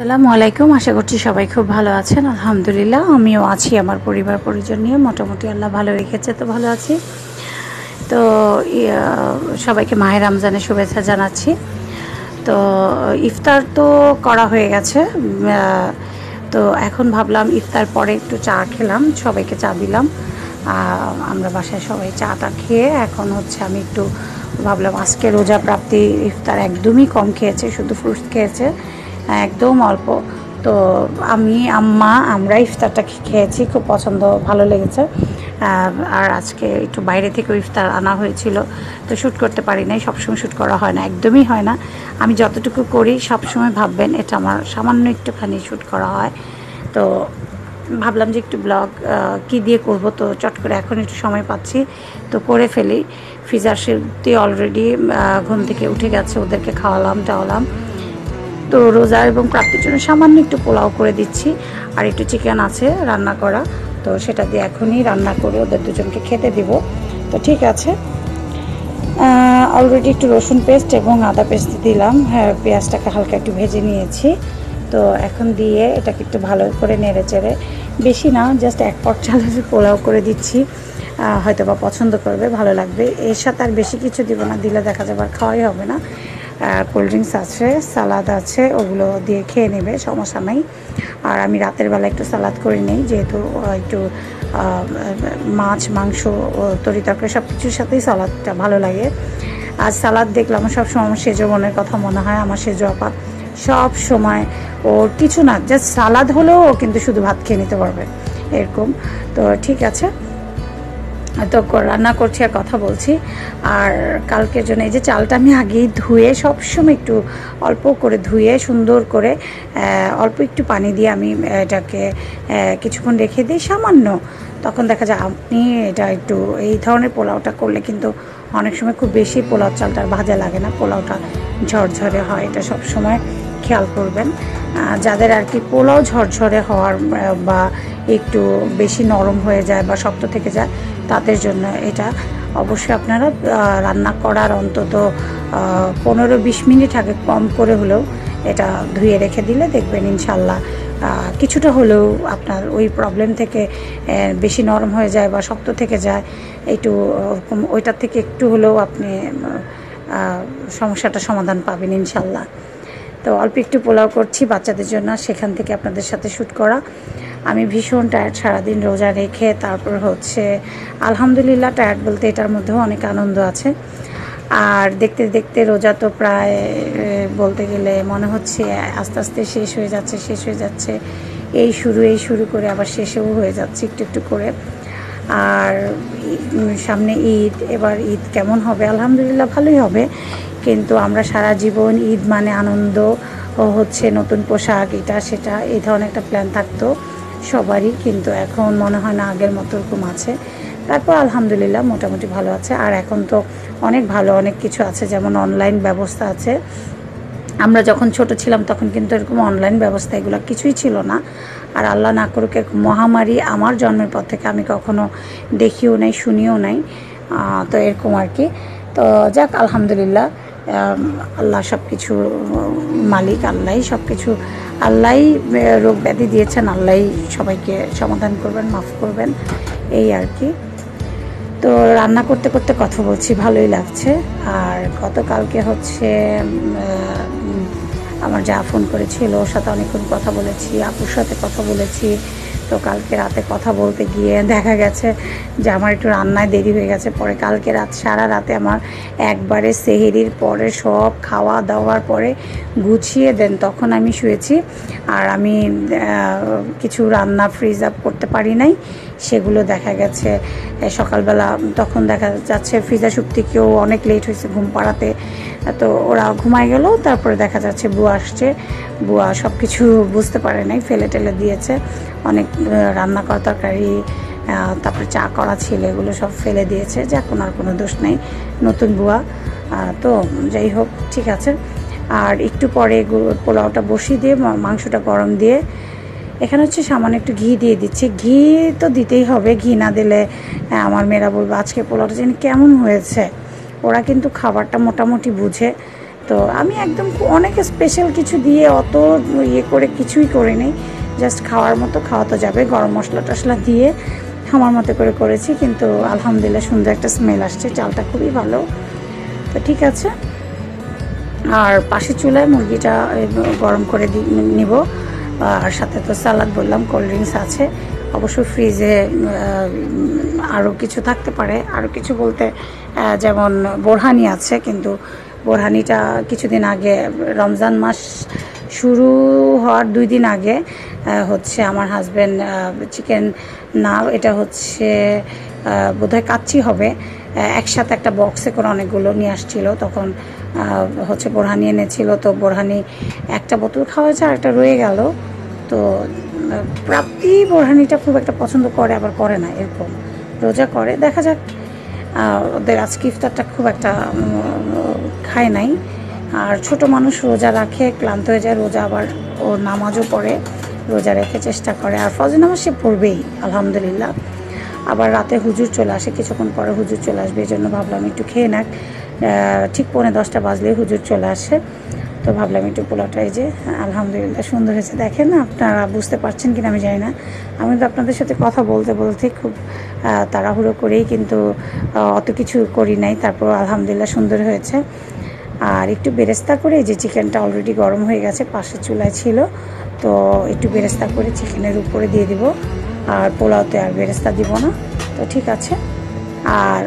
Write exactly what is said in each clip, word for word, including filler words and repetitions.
আসসালামু আলাইকুম। আশা করছি সবাই খুব ভালো আছেন। আলহামদুলিল্লাহ আমিও আছি, আমার পরিবার পরিজন নিয়ে মোটামুটি আল্লাহ ভালো রেখেছে, তো ভালো আছি। তো সবাইকে মাহে রমজানের শুভেচ্ছা জানাচ্ছি। তো ইফতার তো করা হয়ে গেছে, তো এখন ভাবলাম ইফতার পরে একটু চা খেলাম, সবাইকে চা দিলাম। আমরা বাসায় সবাই চাটা খেয়ে এখন হচ্ছে আমি একটু ভাবলাম আজকে রোজা প্রাপ্তি, ইফতার একদমই কম খেয়েছে, শুধু ফ্রুটস খেয়েছে একদম অল্প। তো আমি আম্মা আমরা ইফতারটা খেয়েছি, খুব পছন্দ, ভালো লেগেছে। আর আজকে একটু বাইরে থেকে ইফতার আনা হয়েছিল, তো শ্যুট করতে পারি নাই, সবসময় শ্যুট করা হয় না, একদমই হয় না। আমি যতটুকু করি সবসময় ভাববেন এটা আমার সামান্য একটুখানি শ্যুট করা হয়। তো ভাবলাম যে একটু ব্লগ কী দিয়ে করব, তো চট করে এখন একটু সময় পাচ্ছি তো করে ফেলি। ফিজার শিল্পী অলরেডি ঘুম থেকে উঠে গেছে, ওদেরকে খাওয়ালাম টাওয়ালাম। তো রোজা এবং প্রাপ্তির জন্য সামান্য একটু পোলাও করে দিচ্ছি, আর একটু চিকেন আছে রান্না করা, তো সেটা দিয়ে এখনই রান্না করে ওদের দুজনকে খেতে দিব। তো ঠিক আছে, অলরেডি একটু রসুন পেস্ট এবং আদা পেস্ট দিলাম, হ্যাঁ পেঁয়াজটাকে হালকা একটু ভেজে নিয়েছি। তো এখন দিয়ে এটাকে একটু ভালো করে নেড়ে চেড়ে, বেশি না জাস্ট এক পট চালের পোলাও করে দিচ্ছি, হয়তো বা পছন্দ করবে, ভালো লাগবে। এর সাথে আর বেশি কিছু দিব না, দিলে দেখা যাবে আর খাওয়াই হবে না। কোল্ড ড্রিঙ্কস আছে, সালাদ আছে, ওগুলো দিয়ে খেয়ে নেবে, সমস্যা নাই। আর আমি রাতের বেলা একটু সালাদ করে নিই, যেহেতু একটু মাছ মাংস তরি তরকারি সব কিছুর সাথেই সালাদটা ভালো লাগে। আজ সালাদ দেখলাম, সবসময় আমার সেজো বোনের কথা মনে হয়, আমার সেজো আপা সব সময় ওর কিছু না, জাস্ট সালাদ হলেও ও কিন্তু শুধু ভাত খেয়ে নিতে পারবে এরকম। তো ঠিক আছে, তো রান্না করছি আর কথা বলছি। আর কালকের জন্য এই যে চালটা আমি আগেই ধুয়ে, সবসময় একটু অল্প করে ধুয়ে সুন্দর করে অল্প একটু পানি দিয়ে আমি এটাকে কিছুক্ষণ রেখে দিই সামান্য, তখন দেখা যায় আপনি এটা একটু এই ধরনের পোলাওটা করলে কিন্তু অনেক সময় খুব বেশি পোলাও চালটার ভাজা লাগে না, পোলাওটা ঝরঝরে হয়, এটা সব সময় খেয়াল করবেন। যাদের আর কি পোলাও ঝরঝরে হওয়ার বা একটু বেশি নরম হয়ে যায় বা শক্ত থেকে যায়, তাদের জন্য এটা অবশ্যই আপনারা রান্না করার অন্তত পনেরো বিশ মিনিট আগে কম করে হলেও এটা ধুয়ে রেখে দিলে দেখবেন ইনশাল্লাহ কিছুটা হলেও আপনার ওই প্রবলেম থেকে বেশি নরম হয়ে যায় বা শক্ত থেকে যায়, একটু ওইটার থেকে একটু হলেও আপনি সমস্যাটা সমাধান পাবেন ইনশাল্লাহ। তো অল্প একটু পোলাও করছি বাচ্চাদের জন্য, সেখান থেকে আপনাদের সাথে শ্যুট করা। আমি ভীষণ টায়ার্ড, সারাদিন রোজা রেখে, তারপর হচ্ছে আলহামদুলিল্লাহ টায়ার্ড বলতে এটার মধ্যেও অনেক আনন্দ আছে। আর দেখতে দেখতে রোজা তো প্রায় বলতে গেলে মনে হচ্ছে আস্তে আস্তে শেষ হয়ে যাচ্ছে শেষ হয়ে যাচ্ছে এই শুরু এই শুরু করে আবার শেষেও হয়ে যাচ্ছে একটু একটু করে। আর সামনে ঈদ, এবার ঈদ কেমন হবে? আলহামদুলিল্লাহ ভালোই হবে, কিন্তু আমরা সারা জীবন ঈদ মানে আনন্দ হচ্ছে নতুন পোশাক, এটা সেটা এই ধরনের একটা প্ল্যান থাকতো সবারই, কিন্তু এখন মনে হয় না আগের মতো এরকম আছে। তারপর আলহামদুলিল্লাহ মোটামুটি ভালো আছে। আর এখন তো অনেক ভালো অনেক কিছু আছে, যেমন অনলাইন ব্যবস্থা আছে। আমরা যখন ছোট ছিলাম তখন কিন্তু এরকম অনলাইন ব্যবস্থা এগুলো কিছুই ছিল না। আর আল্লাহ না করুক এক মহামারী আমার জন্মের পর থেকে আমি কখনো দেখিও নাই, শুনিও নাই, তো এরকম আর কি। তো যাক আলহামদুলিল্লাহ, আল্লাহ সব কিছু মালিক, আল্লাহই সব কিছু, আল্লাহই রোগ ব্যাধি দিয়েছেন, আল্লাহই সবাইকে সমাধান করবেন, মাফ করবেন, এই আর কি। তো রান্না করতে করতে কথা বলছি, ভালোই লাগছে। আর গতকালকে হচ্ছে আমার যা ফোন করেছিল, ওর সাথে অনেকক্ষণ কথা বলেছি, আপুর সাথে কথা বলেছি। তো কালকে রাতে কথা বলতে গিয়ে দেখা গেছে যে আমার একটু রান্নায় দেরি হয়ে গেছে। পরে কালকে রাত সারা রাতে আমার একবারে সেহেরির পরে সব খাওয়া দাওয়ার পরে গুছিয়ে দেন তখন আমি শুয়েছি। আর আমি কিছু রান্না ফ্রিজ আপ করতে পারি নাই, সেগুলো দেখা গেছে সকালবেলা, তখন দেখা যাচ্ছে ফিজা শক্তিকেও অনেক লেট হয়েছে ঘুম পাড়াতে, তো ওরা ঘুমায় গেল। তারপরে দেখা যাচ্ছে বুয়া আসছে, বুয়া সব কিছু বুঝতে পারে নাই, ফেলে টেলে দিয়েছে, অনেক রান্না করা তরকারি তারপরে চা করা ছিল এগুলো সব ফেলে দিয়েছে, যা কোনো আর কোনো দোষ নেই, নতুন বুয়া। তো যাই হোক ঠিক আছে। আর একটু পরে পোলাওটা বসিয়ে দিয়ে মাংসটা গরম দিয়ে এখানে হচ্ছে সামান্য একটু ঘি দিয়ে দিচ্ছি। ঘি তো দিতেই হবে, ঘি না দিলে আমার মেয়েরা বলবে আজকে পোলাওটা জানি কেমন হয়েছে। ওরা কিন্তু খাবারটা মোটামুটি বুঝে, তো আমি একদম অনেক স্পেশাল কিছু দিয়ে অত ইয়ে করে কিছুই করে নেই, জাস্ট খাওয়ার মতো খাওয়া তো যাবে, গরম মশলা টশলা দিয়ে আমার মতো করে করেছি, কিন্তু আলহামদুলিল্লাহ সুন্দর একটা স্মেল আসছে, চালটা খুবই ভালো। তো ঠিক আছে, আর পাশের চুলায় মুরগিটা গরম করে নিব, আর সাথে তো সালাদ বললাম, কোল্ড ড্রিঙ্কস আছে, অবশ্য ফ্রিজে আরও কিছু থাকতে পারে, আরও কিছু বলতে যেমন বোরহানি আছে, কিন্তু বোরহানিটা কিছুদিন আগে রমজান মাস শুরু হওয়ার দুই দিন আগে হচ্ছে আমার হাজব্যান্ড চিকেন না, এটা হচ্ছে বোধহয় কাচ্চি হবে, একসাথে একটা বক্সে করে অনেকগুলো নিয়ে আসছিল, তখন হচ্ছে বোরহানি এনেছিল, তো বোরহানি একটা বোতল খাওয়া হয়েছে আর একটা রয়ে গেল। তো প্রাপ্তি বোরহানিটা খুব একটা পছন্দ করে আবার করে না, এরকম রোজা করে, দেখা যাক। ওদের আজকে ইফতারটা খুব একটা খায় নাই, আর ছোট মানুষ রোজা রাখে, ক্লান্ত হয়ে যায়, রোজা আবার ও নামাজও পড়ে, রোজা রেখে চেষ্টা করে, আর ফজর নামাজ সে পড়বেই আলহামদুলিল্লাহ। আবার রাতে হুজুর চলে আসে, কিছুক্ষণ পরে হুজুর চলে আসবে, এই জন্য ভাবলাম একটু খেয়ে নাক, ঠিক পৌনে দশটা বাজলেই হুজুর চলে আসে, তো ভাবলাম একটু পোলাওটা, এই যে আলহামদুলিল্লাহ সুন্দর হয়েছে, দেখেন না, আপনারা বুঝতে পারছেন কিনা আমি জানি না, আমি তো আপনাদের সাথে কথা বলতে বলতে খুব তাড়াহুড়ো করেই কিন্তু অত কিছু করি নাই, তারপর আলহামদুলিল্লাহ সুন্দর হয়েছে। আর একটু বেরেস্তা করে, যে চিকেনটা অলরেডি গরম হয়ে গেছে, পাশের চুলায় ছিল, তো একটু বেরেস্তা করে চিকেনের উপরে দিয়ে দিব, আর পোলাওতে আর বেরেস্তা দিব না, তো ঠিক আছে। আর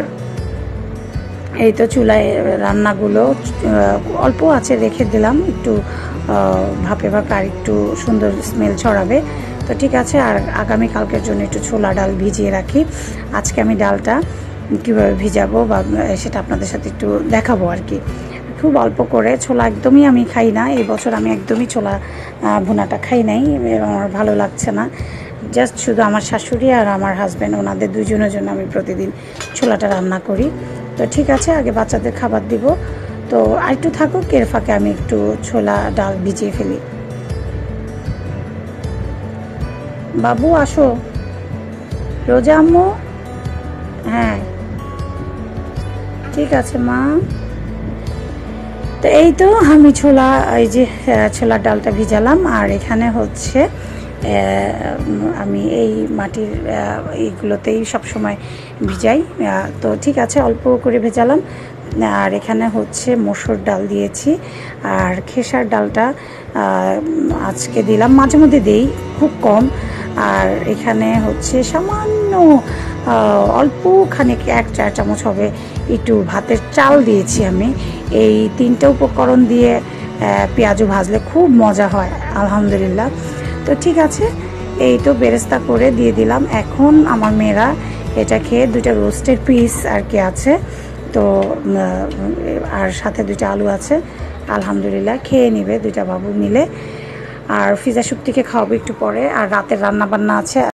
এই তো চুলায় রান্নাগুলো অল্প আছে রেখে দিলাম, একটু ভাপে ভাপে আর একটু সুন্দর স্মেল ছড়াবে, তো ঠিক আছে। আর আগামীকালকের জন্য একটু ছোলা ডাল ভিজিয়ে রাখি, আজকে আমি ডালটা কীভাবে ভিজাবো বা সেটা আপনাদের সাথে একটু দেখাবো আর কি। খুব অল্প করে, ছোলা একদমই আমি খাই না, এই বছর আমি একদমই ছোলা ভুনাটা খাই নাই, আমার ভালো লাগছে না, জাস্ট শুধু আমার শাশুড়ি আর আমার হাজব্যান্ড, ওনাদের দুজনের জন্য আমি প্রতিদিন ছোলাটা রান্না করি। তো ঠিক আছে, আগে বাচ্চাদের খাবার দিব, তো আর একটু থাকুক, এর ফাঁকে আমি একটু ছোলা ডাল ভিজিয়ে ফেলি। বাবু আসো, রোজা আম্মু, হ্যাঁ ঠিক আছে মা। তো এই তো আমি ছোলা, এই যে ছোলার ডালটা ভিজালাম, আর এখানে হচ্ছে আমি এই মাটির এইগুলোতেই সবসময় ভিজাই, তো ঠিক আছে অল্প করে ভেজালাম। আর এখানে হচ্ছে মসুর ডাল দিয়েছি, আর খেসার ডালটা আজকে দিলাম, মাঝে মধ্যে দিই, খুব কম। আর এখানে হচ্ছে সামান্য অল্প খানিক এক চা চামচ হবে একটু ভাতের চাল দিয়েছি আমি। এই তিনটা উপকরণ দিয়ে পেঁয়াজু ভাজলে খুব মজা হয় আলহামদুলিল্লাহ। তো ঠিক আছে, এই তো বেরেস্তা করে দিয়ে দিলাম। এখন আমার মেয়েরা এটা খেয়ে, দুইটা রোস্টের পিস আর কি আছে, তো আর সাথে দুইটা আলু আছে, আলহামদুলিল্লাহ খেয়ে নিবে দুইটা বাবু মিলে। আর ফিজা শক্তিকে খাওয়াবো একটু পরে, আর রাতের রান্না বান্না আছে।